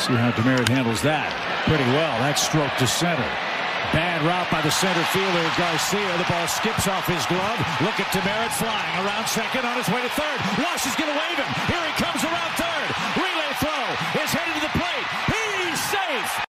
See how Demeritte handles that. Pretty well. That stroke to center. Bad route by the center fielder, Garcia. The ball skips off his glove. Look at Demeritte flying around second on his way to third. Wash is going to wave him. Here he comes around.